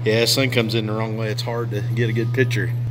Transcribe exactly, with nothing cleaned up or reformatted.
Yeah, sun comes in the wrong way. It's hard to get a good picture.